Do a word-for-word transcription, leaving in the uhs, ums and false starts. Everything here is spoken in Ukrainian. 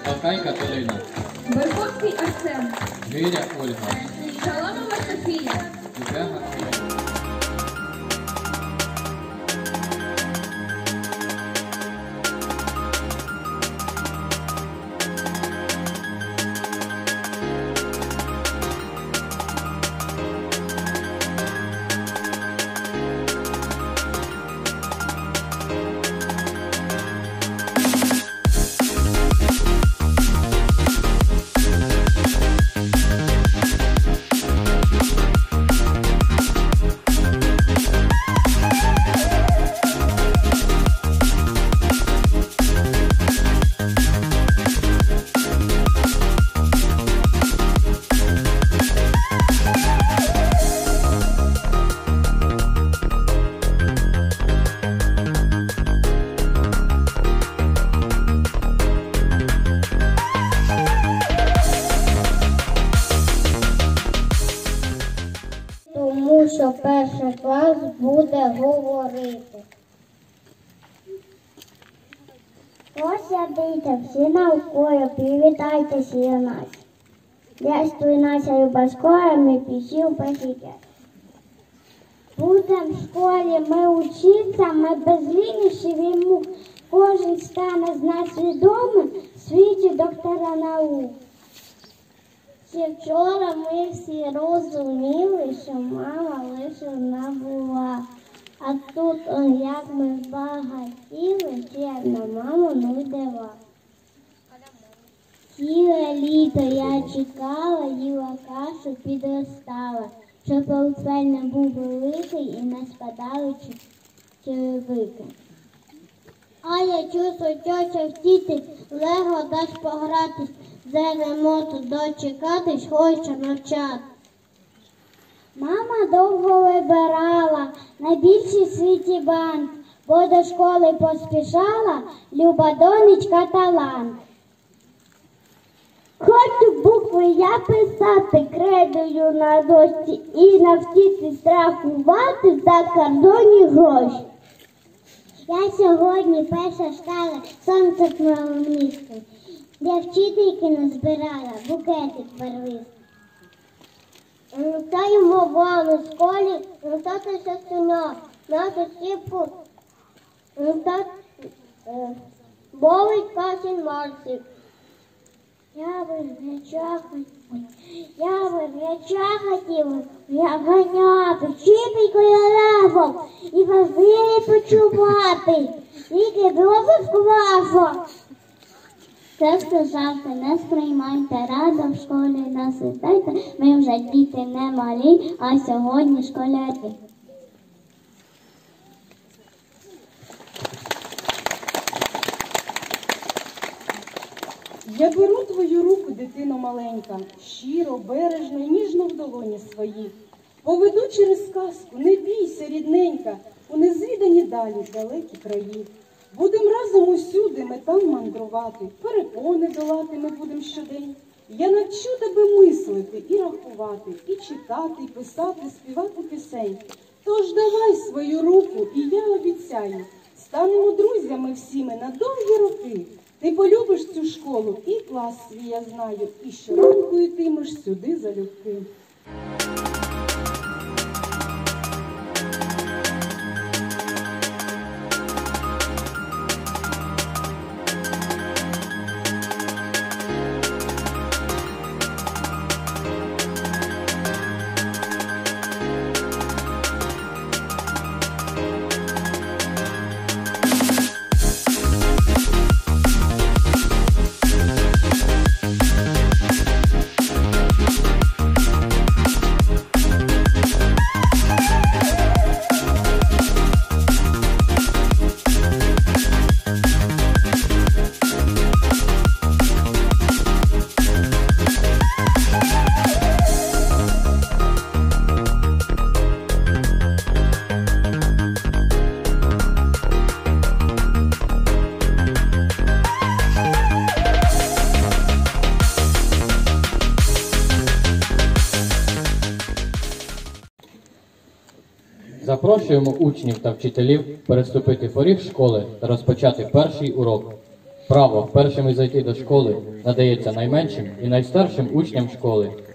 Бакай Катерина, Верховський Арсен, Гиря Ольга, Шаламова Софія, Дубяга Ольга. Тому що перший клас буде говорити. Ось я дивіться, всі навколо, привітайтеся до нас. Дякую наша люба школа, ми пішли в перший клас. Будемо в школі ми учиться, ми безлінні живемо, кожен стане з нас відомим в світі доктора наук. Ще вчора ми всі розуміли, що мама лише одна була. А тут, он, як ми збагатіли, ще на маму не дива. Ціле літо я чекала, їла кашу, підростала, щоб портфель не був великий і не спадали черевики. А я чувствую, тьотя втіти, лего даш погратись, за ремонту дочекатись, хоче навчати. Мама довго вибирала найбільший в світі банк, бо до школи поспішала люба донечка талант. Хочу букви я писати кредою на дошці і навчитись страхувати за кордонні гроші. Я сьогодні перша стала сонце хмельницьким, де вчительки назбирала букетик барвистий. Вітаємо вам у школі, вітатися сина, нашу сіпку, бовить кашін Марсик. Я вигляча хотів, я вигляча хотів, я ганяти вчителькою левом і важливі почувати, тільки добре з квасом. Це все жарти, не сприймайте, рада в школі нас вітайте, ми вже діти не малі, а сьогодні школярі. Я беру твою руку, дитино маленька, щиро, бережно і ніжно в долоні свої. Поведу через сказку, не бійся, рідненька, у незвідані далі далекі краї. Будем разом усюди ми там мандрувати, перепони долати ми будем щодень. Я навчу тебе мислити і рахувати, і читати, і писати, співати пісень. Тож давай свою руку, і я обіцяю, станемо друзями всі ми на довгі роки. Ти полюбиш цю школу і клас свій, я знаю, і щоранку йтимеш сюди залюбки. Запрошуємо учнів та вчителів переступити поріг школи та розпочати перший урок. Право першими зайти до школи надається найменшим і найстаршим учням школи.